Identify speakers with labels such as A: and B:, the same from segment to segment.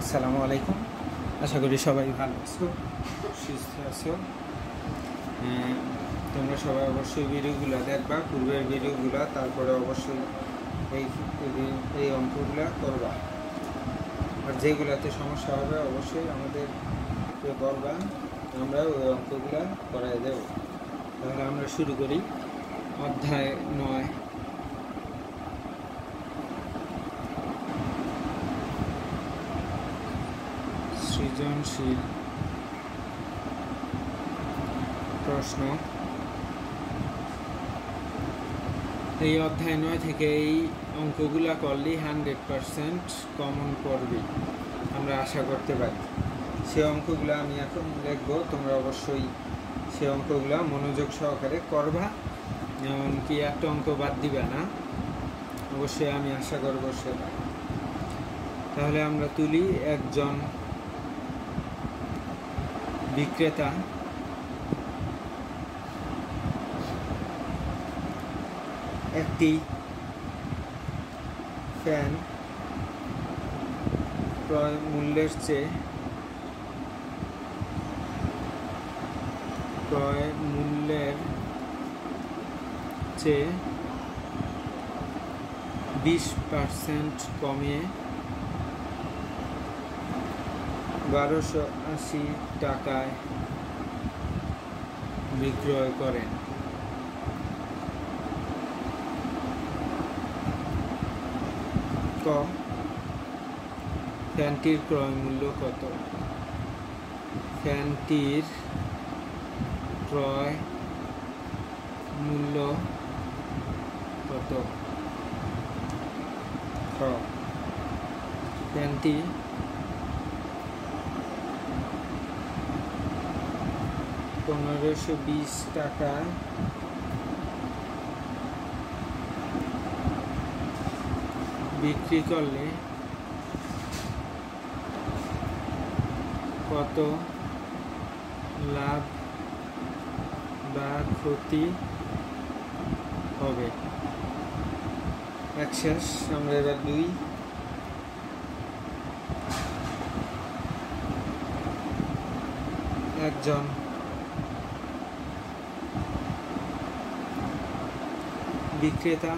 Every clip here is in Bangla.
A: আসসালামু আলাইকুম। আশা করি সবাই ভালো আছো, সুস্থ আছো। তোমরা সবাই অবশ্যই ভিডিওগুলো দেখবা, পূর্বের ভিডিওগুলো, তারপরে অবশ্যই এই অঙ্কগুলো করবা। আর যেগুলোতে সমস্যা হবে অবশ্যই আমাদেরকে বলবা, আমরা ওই অঙ্কগুলো করাই দেব। তাহলে আমরা শুরু করি। অধ্যায় 9, সৃজনশীল প্রশ্ন। এই অধ্যায় 9 থেকে এই অঙ্কগুলা করলেই 100% কমন পড়বে, আমরা আশা করতে পারি। সে অঙ্কগুলো আমি এখন লিখব, তোমরা অবশ্যই সে অঙ্কগুলো মনোযোগ সহকারে করবা, এমনকি একটা অঙ্ক বাদ দিবে না, অবশ্যই আমি আশা করব সেটা। তাহলে আমরা তুলি, একজন বিক্রেতা একটি ফ্যান ক্রয় মূল্যের চেয়ে 20% কমিয়ে 1280 টাকায় বিক্রয় করেন। ক, ফ্যানটির ক্রয় মূল্য কত? ফ্যানটির ক্রয় মূল্য কত? খ, ফ্যানটি 1520 টাকায় বিক্রি করলে কত লাভ বা ক্ষতি হবে? এক শেষ। আমরা এবার 2, একজন বিক্রেতা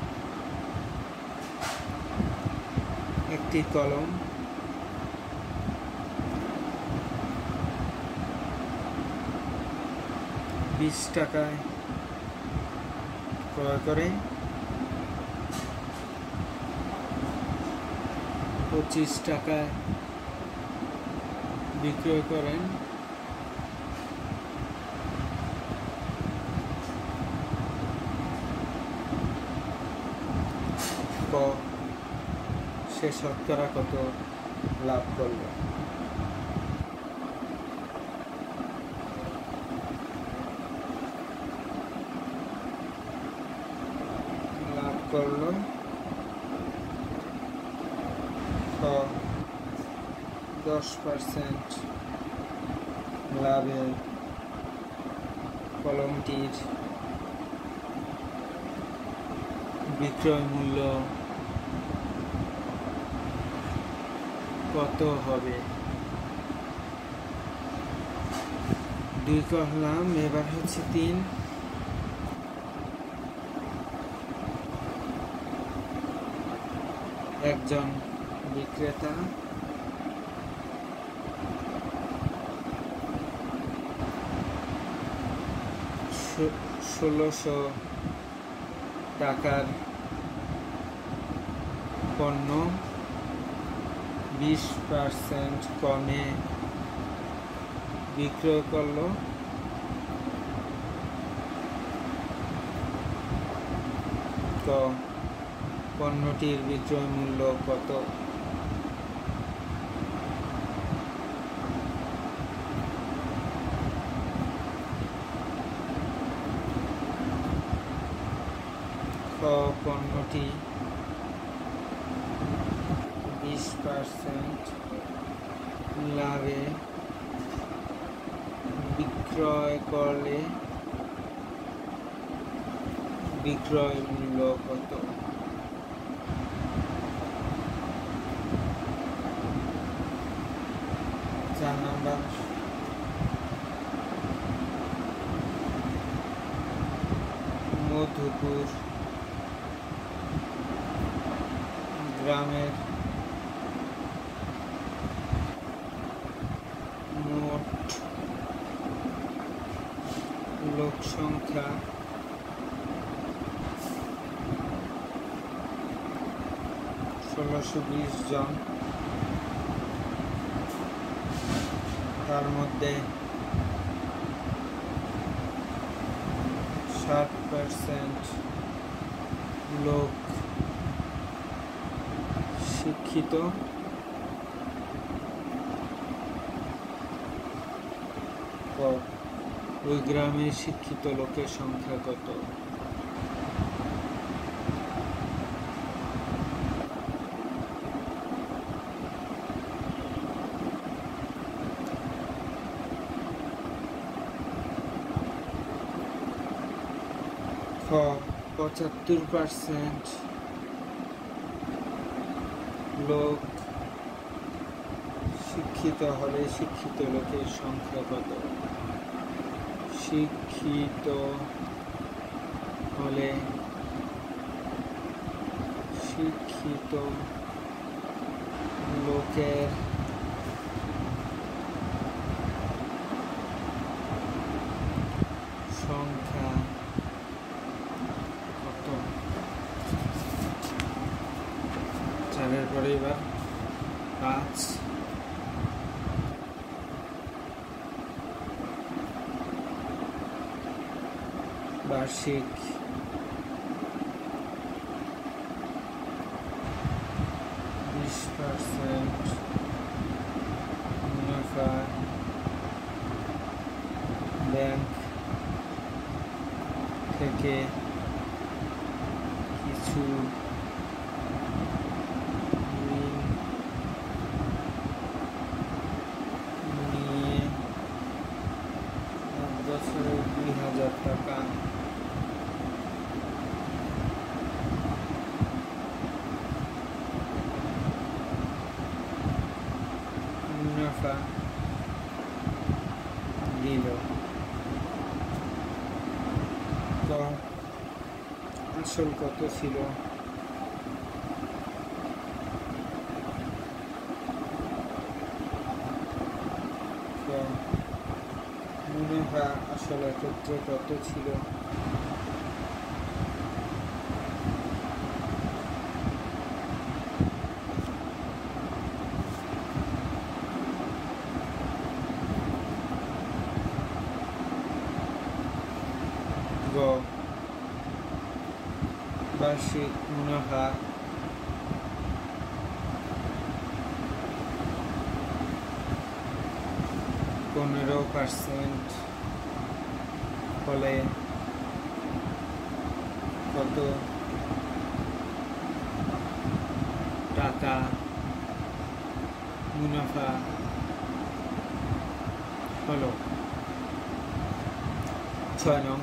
A: একটি কলম 20 টাকায় ক্রয় করে 25 টাকায় বিক্রয় করেন। ক, সে শতকরা কত লাভ করবে? লাভ করলো 10% লাভে কলমটির বিক্রয় মূল্য কত হবে? 2 করলাম, এবার হচ্ছে 3। একজন বিক্রেতা ষোলোশো টাকার পণ্য 20% কমে বিক্রয় করলো ক, পণ্যটির বিক্রয় মূল্য কত? খ, পণ্যটি 20% লাভে বিক্রয় করলে বিক্রয় মূল্য কত? গ, 4 নাম্বার মধুপুর গ্রামের মোট লোক সংখ্যা 1620 জন। তার মধ্যে 60% লোক শিক্ষিত, ওই গ্রামে শিক্ষিত লোকের সংখ্যা কত? খ 75% লোক শিক্ষিত হলে শিক্ষিত লোকের সংখ্যা কত? শিক্ষিত হলে শিক্ষিত লোকের সংখ্যা কত? 4-এর পরে এবার 5। বার্ষিক মুনাফা ব্যাংক থেকে কিছু ঋণ নিয়ে 1 বছরে 2000 টাকা মুনাফা দিল। তো আসল কত ছিল? তো মুনাফা আসলে ক্ষেত্রে কত ছিল? বার্ষিক মুনাফা 15% হলে কত টাকা মুনাফা হলো? 6 নং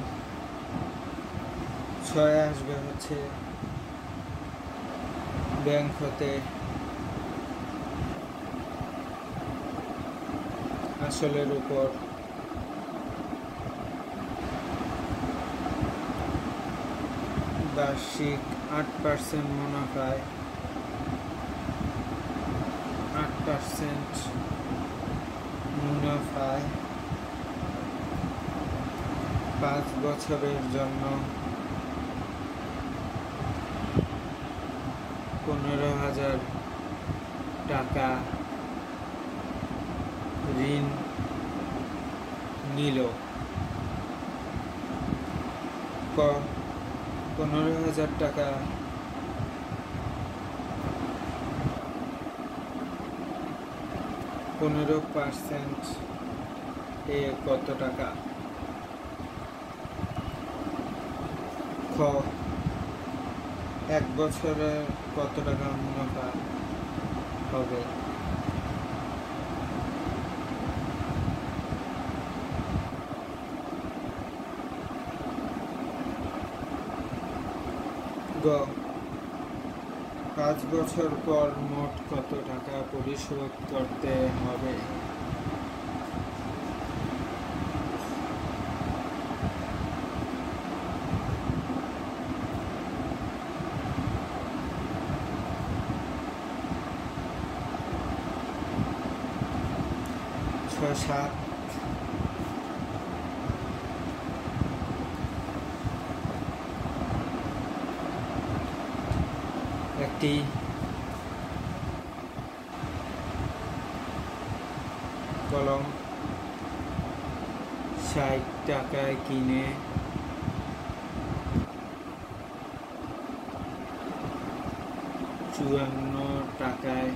A: 6 আসবে হচ্ছে ব্যাংক হতে আসলের উপর বার্ষিক 8% মুনাফায় 8% মুনাফায় 5 বছরের জন্য 15,000 টাকা ঋণ নিল। 15,000 টাকা 15% এ কত টাকা? খ 1 বছরে কত টাকা মুনাফা হবে? গ 5 বছর পর মোট কত টাকা পরিশোধ করতে হবে? 6-7 একটি কলম 60 টাকায় কিনে 54 টাকায়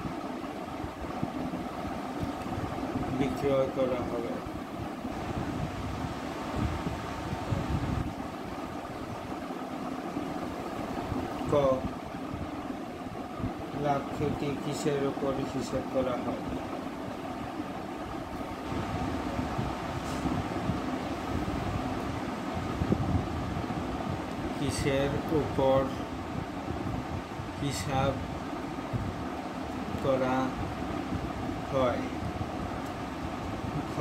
A: বিক্রয় করা হবে। ক লাভ ক্ষতি কিসের উপর হিসাব করা হয়? কিসের উপর হিসাব করা হয়? খ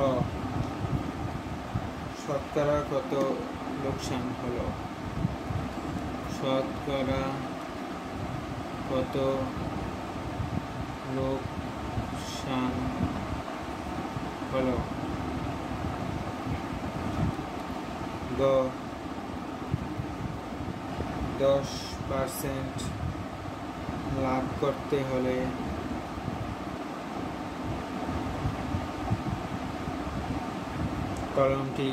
A: শতকরা কত লোকসান হলো? শতকরা কত লোকসান হলো? গ 10% লাভ করতে হলে কলমটি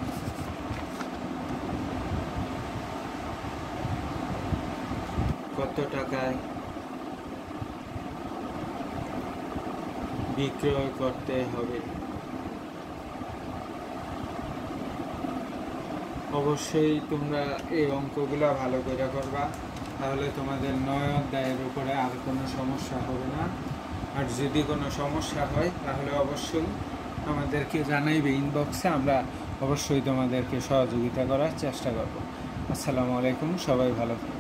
A: কত টাকায় বিক্রয় করতে হবে? অবশ্যই তোমরা এই অঙ্কগুলো ভালো করে করবা, তাহলে তোমাদের 9 অধ্যায়ের উপরে আর কোনো সমস্যা হবে না। আর যদি কোনো সমস্যা হয় তাহলে অবশ্যই আমাদেরকে জানাইবে ইনবক্সে, আমরা অবশ্যই তোমাদেরকে সহযোগিতা করার চেষ্টা করব। আসসালামু আলাইকুম, সবাই ভালো থাকবে।